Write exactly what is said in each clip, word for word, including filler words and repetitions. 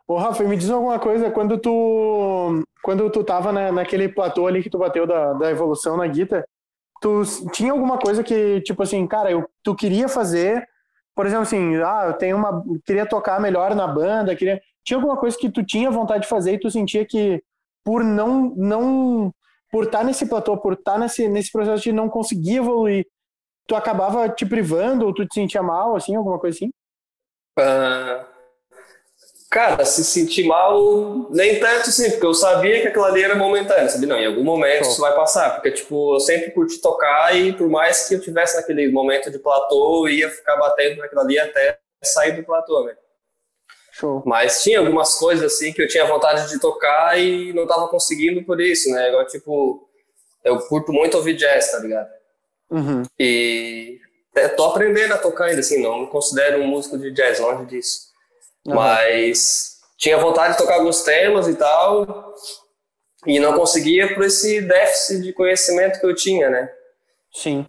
Ô, Rafa, me diz alguma coisa, quando tu, quando tu tava na, naquele platô ali que tu bateu da, da evolução na guitarra, tu s- tinha alguma coisa que, tipo assim, cara, eu, tu queria fazer, por exemplo, assim, ah, eu tenho uma, queria tocar melhor na banda, queria, tinha alguma coisa que tu tinha vontade de fazer e tu sentia que por não, não, por estar nesse platô, por estar nesse, nesse processo de não conseguir evoluir, tu acabava te privando ou tu te sentia mal, assim, alguma coisa assim? Ah, cara, se sentir mal, nem tanto sim, porque eu sabia que aquilo ali era momentâneo, sabia? Não, em algum momento isso Show. vai passar, porque, tipo, eu sempre curti tocar e por mais que eu tivesse naquele momento de platô, eu ia ficar batendo naquilo ali até sair do platô, né? Show. Mas tinha algumas coisas, assim, que eu tinha vontade de tocar e não tava conseguindo por isso, né? Igual, tipo, eu curto muito ouvir jazz, tá ligado? Uhum. E é, tô aprendendo a tocar ainda, assim, não me considero um músico de jazz, longe disso. Aham. Mas tinha vontade de tocar alguns temas e tal, e não conseguia por esse déficit de conhecimento que eu tinha, né? Sim.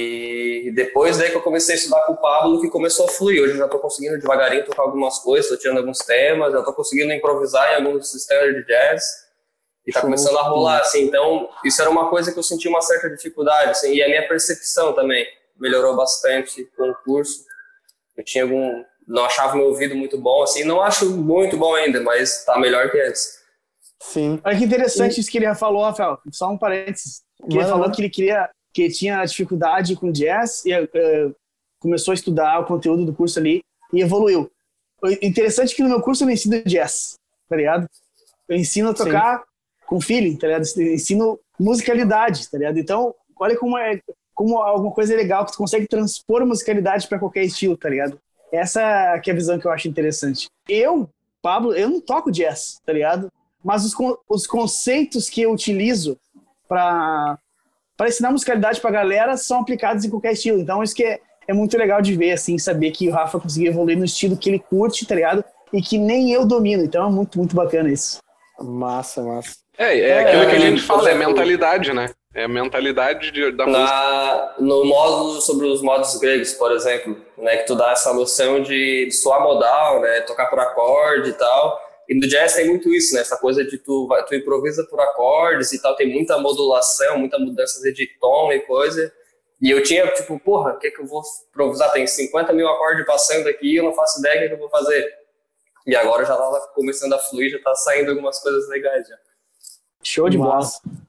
E depois daí que eu comecei a estudar com o Pablo, que começou a fluir. Hoje eu já tô conseguindo devagarinho tocar algumas coisas, tô tirando alguns temas, já tô conseguindo improvisar em alguns standard de jazz, e tá Show. começando a Que rolar, massa. assim. Então, isso era uma coisa que eu senti uma certa dificuldade, assim, e a minha percepção também melhorou bastante com o curso. Eu tinha algum... Não achava meu ouvido muito bom, assim. Não acho muito bom ainda, mas tá melhor que antes. Sim. Olha que interessante E isso que ele falou, Rafael. Só um parênteses. Que ele manda, falou que manda. ele queria, que tinha dificuldade com jazz e eh, começou a estudar o conteúdo do curso ali e evoluiu. O interessante é que no meu curso eu não ensino jazz, tá ligado? Eu ensino a Sim. tocar com feeling, tá ligado? Eu ensino musicalidade, tá ligado? Então, olha como é como alguma coisa é legal que tu consegue transpor musicalidade para qualquer estilo, tá ligado? Essa que é a visão que eu acho interessante. Eu, Pablo, eu não toco jazz, tá ligado? Mas os, con- os conceitos que eu utilizo para para ensinar musicalidade pra galera são aplicados em qualquer estilo. Então, isso que é, é muito legal de ver, assim, saber que o Rafa conseguiu evoluir no estilo que ele curte, tá ligado? E que nem eu domino. Então, é muito, muito bacana isso. Massa, massa. É, é aquilo que a gente É, por fala, é exemplo, mentalidade, né? É a mentalidade de- da música. na, no módulo sobre os modos gregos, por exemplo, né, que tu dá essa noção de, de soar modal, né, tocar por acorde e tal. E no jazz tem muito isso, né, essa coisa de tu, vai- tu improvisa por acordes e tal, tem muita modulação, muita mudança de tom e coisa. E eu tinha, tipo, porra, o que que eu vou improvisar? Tem cinquenta mil acordes passando aqui, eu não faço ideia do que que eu vou fazer. E agora já tava começando a fluir, já tá saindo algumas coisas legais já. Show de bola. Massa.